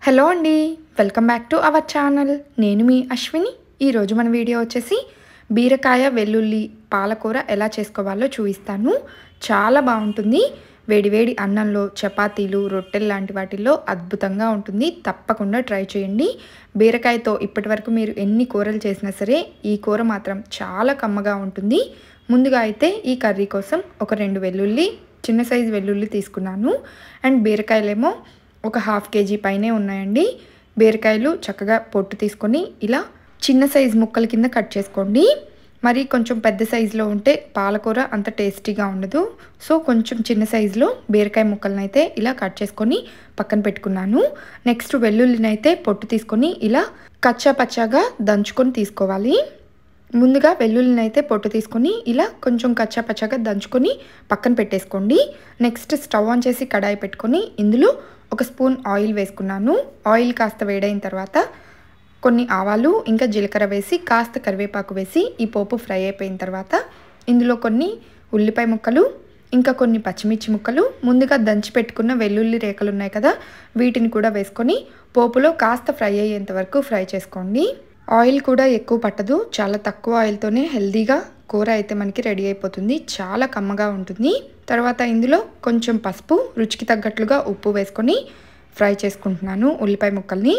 Hello అండి, welcome back to our channel. నేను మీ అశ్విని. ఈరోజు మన వీడియో వచ్చేసి బీరకాయ వెల్లుల్లి పాలకూర ఎలా చేసుకోవాలో చూపిస్తాను. చాలా బాగుంటుంది. వేడివేడి అన్నంలో, చపాతీలు, రొట్టెలు లాంటి వాటిల్లో అద్భుతంగా ఉంటుంది. తప్పకుండా ట్రై చేయండి. బీరకాయతో ఇప్పటివరకు మీరు ఎన్ని కూరలు చేసినా సరే ఈ కూర మాత్రం చాలా కమ్మగా ఉంటుంది. ముందుగా అయితే ఈ కర్రీ కోసం ఒక 2 వెల్లుల్లి, చిన్న సైజు వెల్లుల్లి తీసుకున్నాను. అండ్ బీరకాయలేమో ఒక 1/2 కేజీ పైనే ఉన్నాయండి. బీరకాయలు చక్కగా పొట్టు తీసుకొని ఇలా చిన్న సైజు ముక్కల కింద కట్ చేసుకోండి. మరి కొంచెం పెద్ద సైజులో ఉంటే పాలకూర అంత టేస్టీగా ఉండదు. సో కొంచెం చిన్న సైజులో బీరకాయ ముక్కలను అయితే ఇలా కట్ చేసుకొని పక్కన పెట్టుకున్నాను. నెక్స్ట్ వెల్లుల్లిని అయితే పొట్టు తీసుకొని ఇలా కచ్చా పచ్చాగా దంచుకొని తీసుకోవాలి. ముందుగా వెల్లుల్లిని అయితే పొట్టు తీసుకొని ఇలా కొంచెం కచ్చా పచ్చాగా దంచుకొని పక్కన పెట్టేసుకోండి. నెక్స్ట్ స్టవ్ ఆన్ చేసి కడాయి పెట్టుకొని ఇందులో 1 స్పూన్ ఆయిల్ వేసుకున్నాను. ఆయిల్ కాస్త వేడైన తర్వాత కొన్ని ఆవాలు ఇంకా జీలకర్ర వేసి కాస్త కరివేపాకు వేసి ఈ పోపు ఫ్రై అయిపోయిన తర్వాత ఇందులో కొన్ని ఉల్లిపాయ ముక్కలు ఇంకా కొన్ని పచ్చిమిర్చి ముక్కలు, ముందుగా దంచి పెట్టుకున్న వెల్లుల్లి రేఖలు ఉన్నాయి కదా, వీటిని కూడా వేసుకొని పోపులో కాస్త ఫ్రై అయ్యేంత వరకు ఫ్రై చేసుకోండి. ఆయిల్ కూడా ఎక్కువ పట్టదు. చాలా తక్కువ ఆయిల్తోనే హెల్దీగా కూర అయితే మనకి రెడీ అయిపోతుంది. చాలా కమ్మగా ఉంటుంది. తర్వాత ఇందులో కొంచెం పసుపు, రుచికి తగ్గట్లుగా ఉప్పు వేసుకొని ఫ్రై చేసుకుంటున్నాను ఉల్లిపాయ ముక్కల్ని.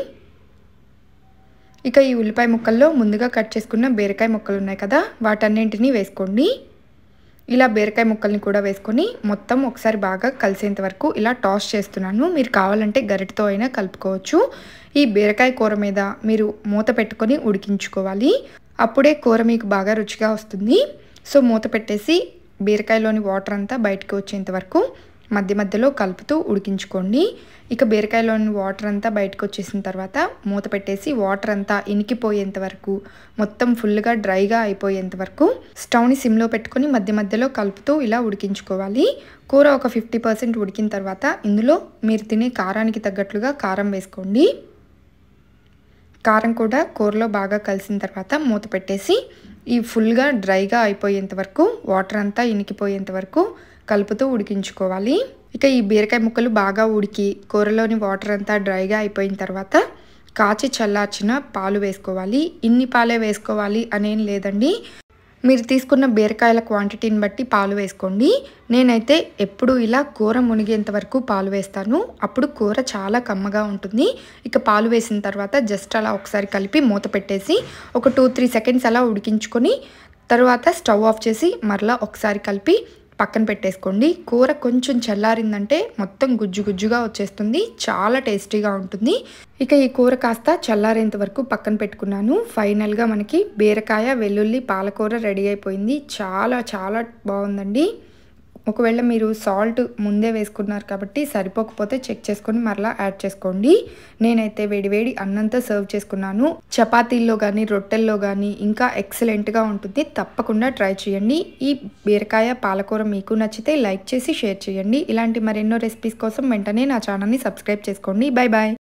ఇక ఈ ఉల్లిపాయ ముక్కల్లో ముందుగా కట్ చేసుకున్న బీరకాయ ముక్కలు ఉన్నాయి కదా, వాటన్నింటినీ వేసుకోండి. ఇలా బీరకాయ ముక్కల్ని కూడా వేసుకొని మొత్తం ఒకసారి బాగా కలిసేంత వరకు ఇలా టాస్ చేస్తున్నాను. మీరు కావాలంటే గరిటతో అయినా కలుపుకోవచ్చు. ఈ బీరకాయ కూర మీద మీరు మూత పెట్టుకొని ఉడికించుకోవాలి. అప్పుడే కూర మీకు బాగా రుచిగా వస్తుంది. సో మూత పెట్టేసి బీరకాయలోని వాటర్ అంతా బయటకు వచ్చేంత వరకు మధ్య మధ్యలో కలుపుతూ ఉడికించుకోండి. ఇక బీరకాయలోని వాటర్ అంతా బయటకు వచ్చేసిన తర్వాత మూత పెట్టేసి వాటర్ అంతా ఇనికిపోయేంత వరకు, మొత్తం ఫుల్గా డ్రైగా అయిపోయేంత వరకు స్టవ్ని సిమ్లో పెట్టుకొని మధ్య మధ్యలో కలుపుతూ ఇలా ఉడికించుకోవాలి. కూర ఒక 50% ఉడికిన తర్వాత ఇందులో మీరు తినే కారానికి తగ్గట్లుగా కారం వేసుకోండి. కారం కూడా కూరలో బాగా కలిసిన తర్వాత మూత పెట్టేసి ఈ ఫుల్గా డ్రైగా అయిపోయేంత వరకు, వాటర్ అంతా ఇనికిపోయేంత వరకు కలుపుతూ ఉడికించుకోవాలి. ఇక ఈ బీరకాయ ముక్కలు బాగా ఉడికి కూరలోని వాటర్ అంతా డ్రైగా అయిపోయిన తర్వాత కాచి చల్లార్చిన పాలు వేసుకోవాలి. ఇన్ని పాలే వేసుకోవాలి అనేం లేదండి. మీరు తీసుకున్న బీరకాయల క్వాంటిటీని బట్టి పాలు వేసుకోండి. నేనైతే ఎప్పుడు ఇలా కూర మునిగేంత వరకు పాలు వేస్తాను. అప్పుడు కూర చాలా కమ్మగా ఉంటుంది. ఇక పాలు వేసిన తర్వాత జస్ట్ అలా ఒకసారి కలిపి మూత పెట్టేసి ఒక 2-3 సెకండ్స్ అలా ఉడికించుకొని తర్వాత స్టవ్ ఆఫ్ చేసి మరలా ఒకసారి కలిపి పక్కన పెట్టేసుకోండి. కూర కొంచెం చల్లారిందంటే మొత్తం గుజ్జు గుజ్జుగా వచ్చేస్తుంది. చాలా టేస్టీగా ఉంటుంది. ఇక ఈ కూర కాస్త చల్లారేంత వరకు పక్కన పెట్టుకున్నాను. ఫైనల్గా మనకి బీరకాయ వెల్లుల్లి పాలకూర రెడీ అయిపోయింది. చాలా చాలా బాగుందండి. ఒకవేళ మీరు సాల్ట్ ముందే వేసుకున్నారు కాబట్టి సరిపోకపోతే చెక్ చేసుకొని మరలా యాడ్ చేసుకోండి. నేనైతే వేడివేడి అన్నంతో సర్వ్ చేసుకున్నాను. చపాతీల్లో కానీ రొట్టెల్లో కానీ ఇంకా ఎక్సలెంట్గా ఉంటుంది. తప్పకుండా ట్రై చేయండి. ఈ బీరకాయ పాలకూర మీకు నచ్చితే లైక్ చేసి షేర్ చేయండి. ఇలాంటి మరెన్నో రెసిపీస్ కోసం వెంటనే నా ఛానల్ని సబ్స్క్రైబ్ చేసుకోండి. Bye bye.